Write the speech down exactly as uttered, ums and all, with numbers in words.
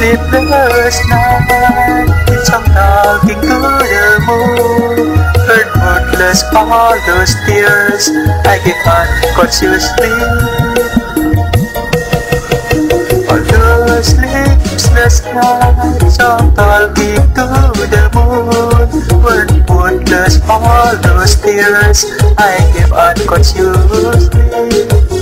sleepless night, some talking to the moon. Heard wordless all those tears I gave unconsciously. All those sleepless nights, some talking to the moon. Heard wordless all those tears I gave unconsciously.